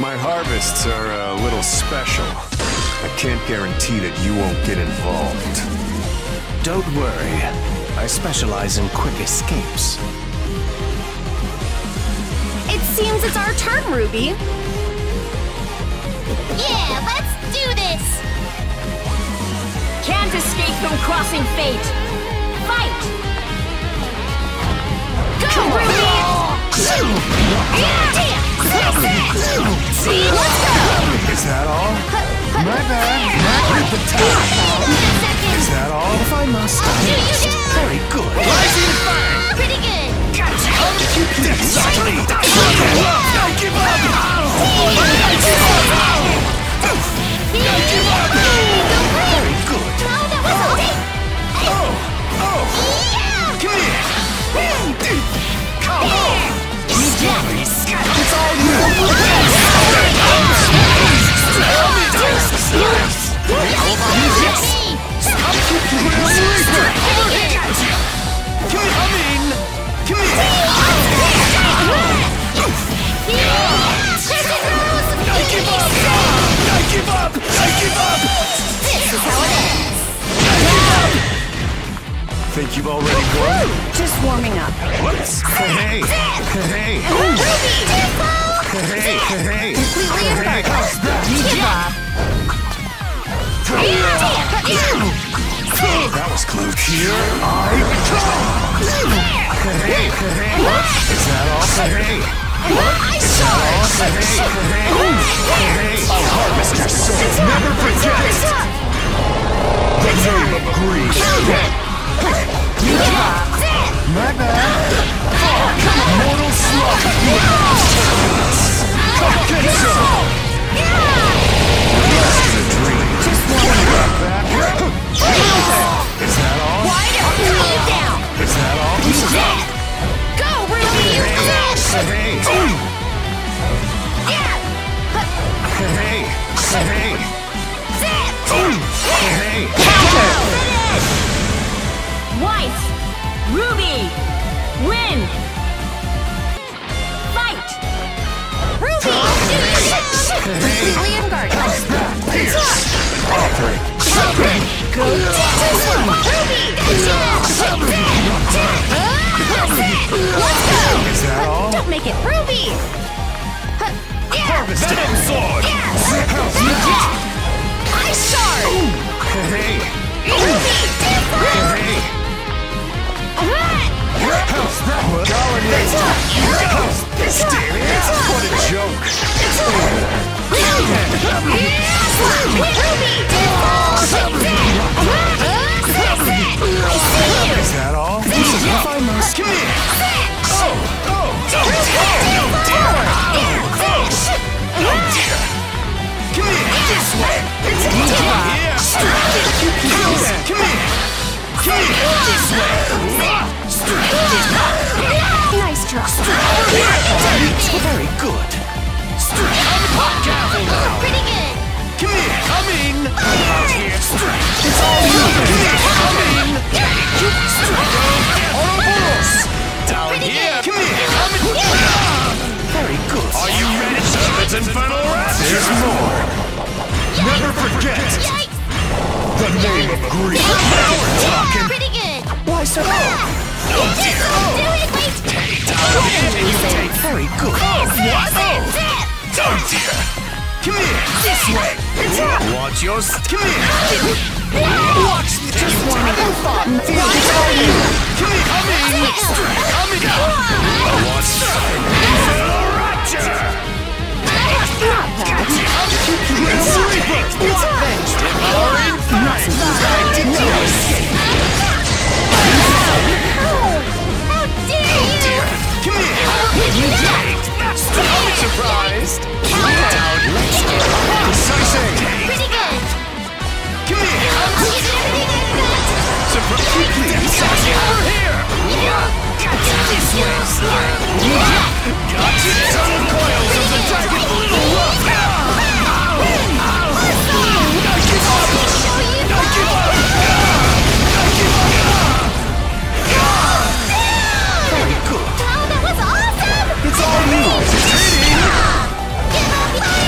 My harvests are a little special. I can't guarantee that you won't get involved. Don't worry. I specialize in quick escapes. It seems it's our turn, Ruby. Yeah, let's do this! Can't escape from crossing fate. Fight! Go, Ruby! See, let's go! Is that all? My bad. Not the time. Is that all? If I must. Very good. Rising fire! Pretty good! Gotcha! Decidedly! Don't give up! Don't give up! Very good. No, that was okay! Oh! Yeah! Come here! Come on! It's all you. Think you've already won? Just warming up. Hey! Hey! Hey! Completely regardless. You give up. That was close. Here I come! Hey! Is that all? Hey! I saw Hey! I'll harvest your soul! Never forget! The name of greed! My bad! Mortal slug! Come get some! Just a dream. Just one. Is that all? Why don't you calm down? Is that all? Go, Ruby! You dead! Hey! Hey! White! Ruby! Win! Fight! Ruby! Completely regardless. Go Let's go! Is that all? Don't make it Ruby! Harvest Venom sword! Ice shard! Hey! Ruby! Hey! What a joke! Is that all? If I must. Come here! Come here! This way! Come here! This way! Nice try. Very good. Careful now! Pretty good! Come here! Coming! It's all you! Coming! Ouroboros! Down here! Come here! Very good. Are you ready, Serpent's Infernal Rapture? There's more! Never forget! Yikes! The name of greed! Now we're talking! Pretty good! Why so? Oh dear! Do it! Wait! Down here and you take... Very good. What? Oh dear! Come here! This way! Watch your... Come here! Watch this! Just one thought and feel it. Come here! Coming! Watch something! Infernal Rapture! How dare you! Surprised! Decisive! Pretty good! Come here! I'll give you everything I've got! Surprise! Over here! Gotcha! This way! Gotcha! Tunnel coils of the dragon! Very good. Wow, that was awesome! It's all yours. Give up!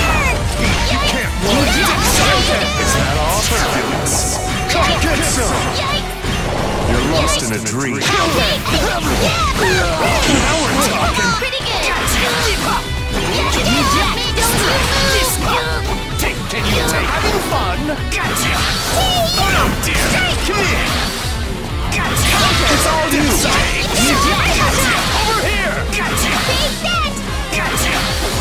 in a dream. Pretty good. Can you take? Having fun? Gotcha! Oh dear! Come here! Gotcha! It's all you! Gotcha! Over here! Gotcha! Take that. Gotcha!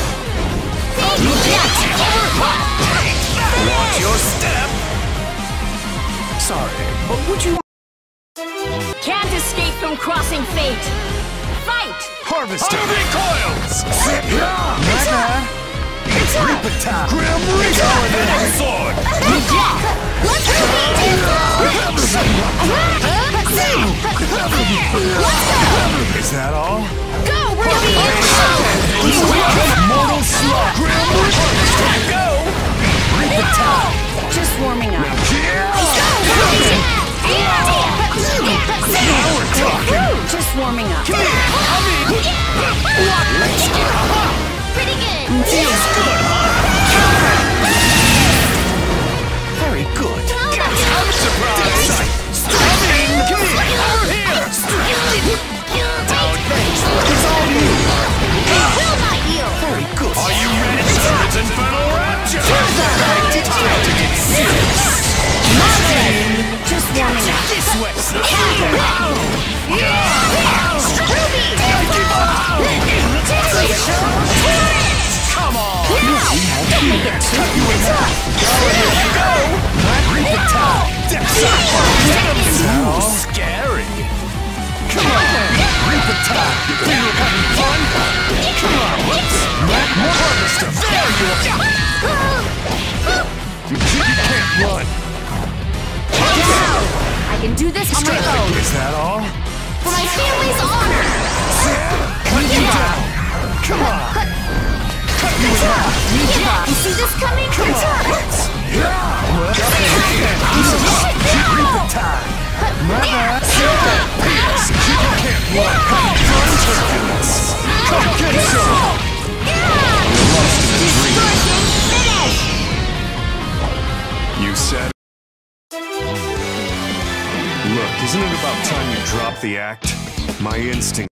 Finish. Watch your step! Sorry, but would you Can't escape from crossing fate. Fight! harvester? Hungry coils! Ripata! Grim Reaper! Venom sword! Reject! Let's go. Is that all? Go, Ruby! Mortal slug! Grim Reaper! Go! Ripata! Just warming up. Now we're talking! Just warming up. Come here! Pretty good. Feels good, huh? Very good. I'm surprised! Coming! Come here! Over here! Now thanks! It's all you! Will not yield. Very good. Are you ready for its infernal rapture? Time to get serious! Just warming up. This way! Come on! Don't make it too Scary! Come on! Ripata! You think you're having fun? Come on! More harvester! There you are! You can't run! I can do this on my own. Is that all? For my family's honor. Cut you down! Come on! You see this coming? Come get some! You said. Look, isn't it about time you drop the act? My instinct.